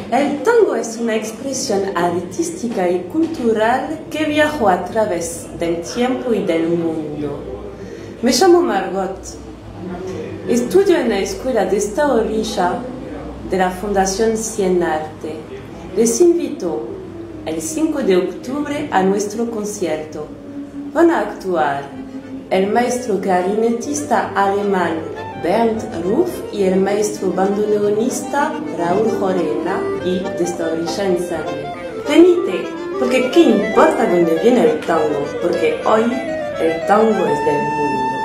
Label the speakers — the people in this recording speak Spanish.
Speaker 1: El tango es una expresión artística y cultural que viajó a través del tiempo y del mundo. Me llamo Margot. Estudio en la escuela de esta orilla de la Fundación Cienarte. Les invito el 5 de octubre a nuestro concierto. Van a actuar el maestro clarinetista alemán Bernd Ruff y el maestro bandoneonista Raúl Jorena y de esta orilla en sangre. Venite, porque qué importa dónde viene el tango, porque hoy el tango es del mundo.